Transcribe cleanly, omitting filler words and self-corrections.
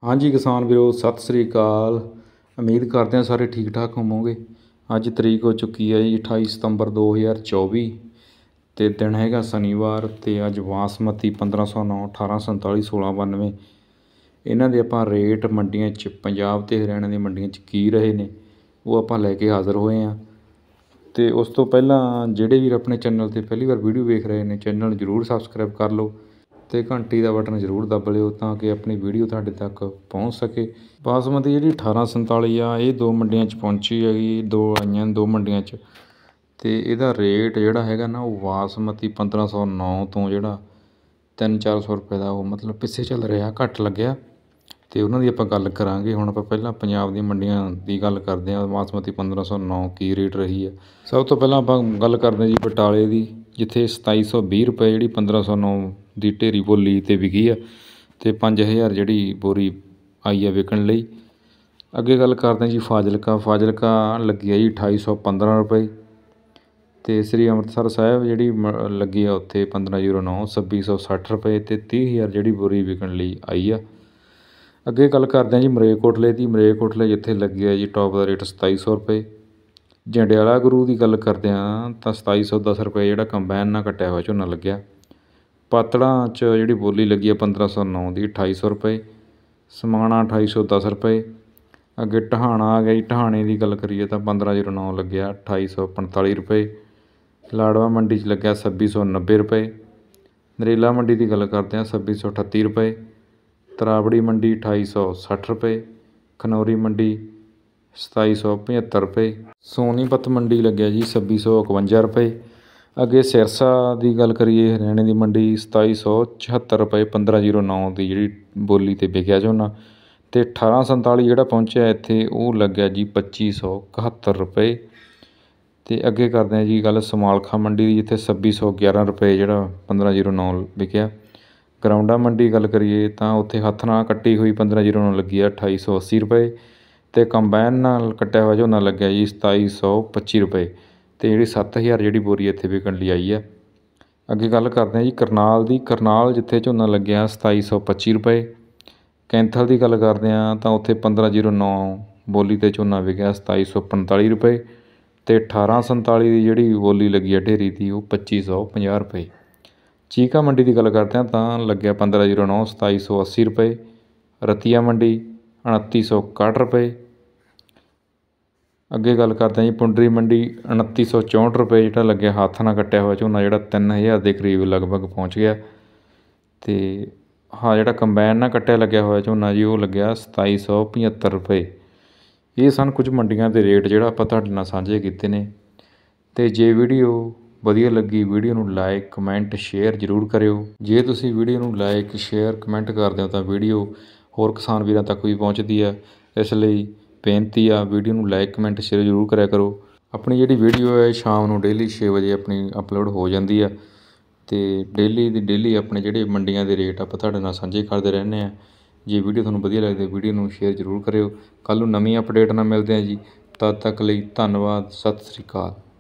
हाँ जी किसान ਵੀਰੋ ਸਤਿ ਸ੍ਰੀ ਅਕਾਲ। ਉਮੀਦ ਕਰਦੇ ਹਾਂ ਸਾਰੇ ਠੀਕ ਠਾਕ ਹੋਵੋਗੇ। ਅੱਜ ਤਰੀਕ ਹੋ ਚੁੱਕੀ ਹੈ ਜੀ 28 ਸਤੰਬਰ 2024 ਅਤੇ ਦਿਨ ਹੈਗਾ ਸ਼ਨੀਵਾਰ। ਅਤੇ ਅੱਜ ਬਾਸਮਤੀ 1509 1847 1692 ਇਹਨਾਂ ਦੇ ਆਪਾਂ ਰੇਟ ਮੰਡੀਆਂ 'ਚ ਪੰਜਾਬ ਅਤੇ ਹਰਿਆਣਾ ਦੀਆਂ ਮੰਡੀਆਂ 'ਚ ਕੀ ਰਹੇ ਨੇ ਉਹ ਆਪਾਂ ਲੈ ਕੇ ਹਾਜ਼ਰ ਹੋਏ ਹਾਂ। ਅਤੇ ਉਸ ਤੋਂ ਪਹਿਲਾਂ ਜਿਹੜੇ ਵੀਰ ਆਪਣੇ ਚੈਨਲ 'ਤੇ ਪਹਿਲੀ ਵਾਰ ਵੀਡੀਓ ਵੇਖ ਰਹੇ ਨੇ ਚੈਨਲ ਜ਼ਰੂਰ ਸਬਸਕ੍ਰਾਈਬ ਕਰ ਲਓ ਅਤੇ ਘੰਟੀ ਦਾ ਬਟਨ ਜ਼ਰੂਰ ਦੱਬ ਲਿਓ ਤਾਂ ਕਿ ਆਪਣੀ ਵੀਡੀਓ ਤੁਹਾਡੇ ਤੱਕ ਪਹੁੰਚ ਸਕੇ। ਬਾਸਮਤੀ ਜਿਹੜੀ 1847 ਆ ਇਹ ਦੋ ਮੰਡੀਆਂ 'ਚ ਪਹੁੰਚੀ ਹੈਗੀ, ਦੋ ਆਈਆਂ ਦੋ ਮੰਡੀਆਂ 'ਚ। ਅਤੇ ਇਹਦਾ ਰੇਟ ਜਿਹੜਾ ਹੈਗਾ ਨਾ ਉਹ ਬਾਸਮਤੀ 1509 ਤੋਂ ਜਿਹੜਾ 300-400 ਰੁਪਏ ਦਾ ਉਹ ਮਤਲਬ ਪਿੱਛੇ ਚੱਲ ਰਿਹਾ, ਘੱਟ ਲੱਗਿਆ। ਅਤੇ ਉਹਨਾਂ ਦੀ ਆਪਾਂ ਗੱਲ ਕਰਾਂਗੇ। ਹੁਣ ਆਪਾਂ ਪਹਿਲਾਂ ਪੰਜਾਬ ਦੀਆਂ ਮੰਡੀਆਂ ਦੀ ਗੱਲ ਕਰਦੇ ਹਾਂ। ਬਾਸਮਤੀ 1509 ਕੀ ਰੇਟ ਰਹੀ ਹੈ। ਸਭ ਤੋਂ ਪਹਿਲਾਂ ਆਪਾਂ ਗੱਲ ਕਰਦੇ ਜੀ ਬਟਾਲੇ ਦੀ, ਜਿੱਥੇ 2720 ਰੁਪਏ ਜਿਹੜੀ 1509 ਦੀ ਢੇਰੀ ਬੋਲੀ 'ਤੇ ਵਿਕੀ ਆ ਅਤੇ 5000 ਜਿਹੜੀ ਬੋਰੀ ਆਈ ਆ ਵਿਕਣ ਲਈ। ਅੱਗੇ ਗੱਲ ਕਰਦੇ ਜੀ ਫਾਜ਼ਿਲਕਾ ਲੱਗੀ ਆ ਜੀ 2815 ਰੁਪਏ। ਅਤੇ ਸ੍ਰੀ ਅੰਮ੍ਰਿਤਸਰ ਸਾਹਿਬ ਜਿਹੜੀ ਲੱਗੀ ਆ ਉੱਥੇ 1509 2660 ਰੁਪਏ ਅਤੇ 30000 ਜਿਹੜੀ ਬੋਰੀ ਵਿਕਣ ਲਈ ਆਈ ਆ। ਅੱਗੇ ਗੱਲ ਕਰਦੇ ਹਾਂ ਜੀ ਮਰੇਕੋਟਲੇ ਦੀ। ਮਰੇਕੋਟਲੇ ਜਿੱਥੇ ਲੱਗੀ ਆ ਜੀ ਟੋਪ ਦਾ ਰੇਟ 2700 ਰੁਪਏ। ਜੰਡਿਆਲਾ ਗੁਰੂ ਦੀ ਗੱਲ ਕਰਦੇ ਹਾਂ ਤਾਂ 2710 ਰੁਪਏ ਜਿਹੜਾ ਕੰਬਾਈਨ ਨਾਲ ਕੱਟਿਆ ਹੋਇਆ ਝੋਨਾ ਲੱਗਿਆ। ਪਾਤੜਾਂ 'ਚ ਜਿਹੜੀ ਬੋਲੀ ਲੱਗੀ ਆ 1509 ਦੀ 2800 ਰੁਪਏ। ਸਮਾਣਾ 2810 ਰੁਪਏ। ਅੱਗੇ ਟਹਾਣਾ ਆ ਗਿਆ ਜੀ। ਟਹਾਣੇ ਦੀ ਗੱਲ ਕਰੀਏ ਤਾਂ 1509 ਲੱਗਿਆ 2845 ਰੁਪਏ। ਲਾੜਵਾ ਮੰਡੀ 'ਚ ਲੱਗਿਆ 2690 ਰੁਪਏ। ਨਰੇਲਾ ਮੰਡੀ ਦੀ ਗੱਲ ਕਰਦੇ ਹਾਂ 2638 ਰੁਪਏ। ਤਰਾਵੜੀ ਮੰਡੀ 2860 ਰੁਪਏ। ਖਨੌਰੀ ਮੰਡੀ 2775 ਰੁਪਏ। ਸੋਨੀਪਤ ਮੰਡੀ ਲੱਗਿਆ ਜੀ 2651 ਰੁਪਏ। ਅੱਗੇ ਸਿਰਸਾ ਦੀ ਗੱਲ ਕਰੀਏ ਹਰਿਆਣੇ ਦੀ ਮੰਡੀ 2774 ਰੁਪਏ 1509 ਦੀ ਜਿਹੜੀ ਬੋਲੀ 'ਤੇ ਵਿਕਿਆ ਝੋਨਾ। ਅਤੇ 1847 ਜਿਹੜਾ ਪਹੁੰਚਿਆ ਇੱਥੇ ਉਹ ਲੱਗਿਆ ਜੀ 2571 ਰੁਪਏ। ਅਤੇ ਅੱਗੇ ਕਰਦੇ ਹਾਂ ਜੀ ਗੱਲ ਸਮਾਲਖਾ ਮੰਡੀ ਦੀ, ਜਿੱਥੇ 2611 ਰੁਪਏ ਜਿਹੜਾ 1509 ਵਿਕਿਆ। ਗਰਾਊਂਡਾ ਮੰਡੀ ਗੱਲ ਕਰੀਏ ਤਾਂ ਉੱਥੇ ਹੱਥ ਨਾਲ ਕੱਟੀ ਹੋਈ 1509 ਲੱਗੀ ਆ 2880 ਰੁਪਏ। ਅਤੇ ਕੰਬਾਈਨ ਨਾਲ ਕੱਟਿਆ ਹੋਇਆ ਝੋਨਾ ਲੱਗਿਆ ਜੀ 2725 ਰੁਪਏ। ਅਤੇ ਜਿਹੜੀ 7000 ਜਿਹੜੀ ਬੋਰੀ ਇੱਥੇ ਵਿਕਣ ਲਈ ਆਈ ਆ। ਅੱਗੇ ਗੱਲ ਕਰਦੇ ਹਾਂ ਜੀ ਕਰਨਾਲ ਦੀ। ਕਰਨਾਲ ਜਿੱਥੇ ਝੋਨਾ ਲੱਗਿਆ 2725 ਰੁਪਏ। ਕੈਂਥਲ ਦੀ ਗੱਲ ਕਰਦੇ ਹਾਂ ਤਾਂ ਉੱਥੇ 1509 ਬੋਲੀ 'ਤੇ ਝੋਨਾ ਵਿਕਿਆ 2745 ਰੁਪਏ। ਅਤੇ 1847 ਦੀ ਜਿਹੜੀ ਬੋਲੀ ਲੱਗੀ ਆ ਢੇਰੀ ਦੀ ਉਹ 2550 ਰੁਪਏ। ਚੀਕਾ ਮੰਡੀ ਦੀ ਗੱਲ ਕਰਦੇ ਹਾਂ ਤਾਂ ਲੱਗਿਆ 1509 2780 ਰੁਪਏ। ਰਤੀਆ ਮੰਡੀ 2961 ਰੁਪਏ। ਅੱਗੇ ਗੱਲ ਕਰਦੇ ਹਾਂ ਜੀ ਪੁੰਡਰੀ ਮੰਡੀ 2964 ਰੁਪਏ ਜਿਹੜਾ ਲੱਗਿਆ ਹੱਥ ਨਾਲ ਕੱਟਿਆ ਹੋਇਆ ਝੋਨਾ ਜਿਹੜਾ 3000 ਦੇ ਕਰੀਬ ਲਗਭਗ ਪਹੁੰਚ ਗਿਆ। ਅਤੇ ਹਾਂ ਜਿਹੜਾ ਕੰਬਾਈਨ ਨਾਲ ਕੱਟਿਆ ਲੱਗਿਆ ਹੋਇਆ ਝੋਨਾ ਜੀ ਉਹ ਲੱਗਿਆ 2775 ਰੁਪਏ। ਇਹ ਸਨ ਕੁਝ ਮੰਡੀਆਂ ਦੇ ਰੇਟ ਜਿਹੜਾ ਆਪਾਂ ਤੁਹਾਡੇ ਨਾਲ ਸਾਂਝੇ ਕੀਤੇ ਨੇ। ਅਤੇ ਜੇ ਵੀਡੀਓ ਵਧੀਆ ਲੱਗੀ ਵੀਡੀਓ ਨੂੰ ਲਾਈਕ ਕਮੈਂਟ ਸ਼ੇਅਰ ਜ਼ਰੂਰ ਕਰਿਓ। ਜੇ ਤੁਸੀਂ ਵੀਡੀਓ ਨੂੰ ਲਾਈਕ ਸ਼ੇਅਰ ਕਮੈਂਟ ਕਰਦੇ ਹੋ ਤਾਂ ਵੀਡੀਓ ਹੋਰ ਕਿਸਾਨ ਵੀਰਾਂ ਤੱਕ ਵੀ ਪਹੁੰਚਦੀ ਆ। ਇਸ ਲਈ ਬੇਨਤੀ ਆ ਵੀਡੀਓ ਨੂੰ ਲਾਈਕ ਕਮੈਂਟ ਸ਼ੇਅਰ ਜ਼ਰੂਰ ਕਰਿਆ ਕਰੋ। ਆਪਣੀ ਜਿਹੜੀ ਵੀਡੀਓ ਹੈ ਸ਼ਾਮ ਨੂੰ ਡੇਲੀ 6 ਵਜੇ ਆਪਣੀ ਅਪਲੋਡ ਹੋ ਜਾਂਦੀ ਆ। ਅਤੇ ਡੇਲੀ ਦੀ ਡੇਲੀ ਆਪਣੇ ਜਿਹੜੇ ਮੰਡੀਆਂ ਦੇ ਰੇਟ ਆਪਾਂ ਤੁਹਾਡੇ ਨਾਲ ਸਾਂਝੇ ਕਰਦੇ ਰਹਿੰਦੇ ਹਾਂ। ਜੇ ਵੀਡੀਓ ਤੁਹਾਨੂੰ ਵਧੀਆ ਲੱਗਦੀ ਵੀਡੀਓ ਨੂੰ ਸ਼ੇਅਰ ਜ਼ਰੂਰ ਕਰਿਓ। ਕੱਲ੍ਹ ਨੂੰ ਨਵੀਂ ਅਪਡੇਟ ਨਾਲ ਮਿਲਦੇ ਹਾਂ ਜੀ। ਤਦ ਤੱਕ ਲਈ ਧੰਨਵਾਦ। ਸਤਿ ਸ੍ਰੀ ਅਕਾਲ।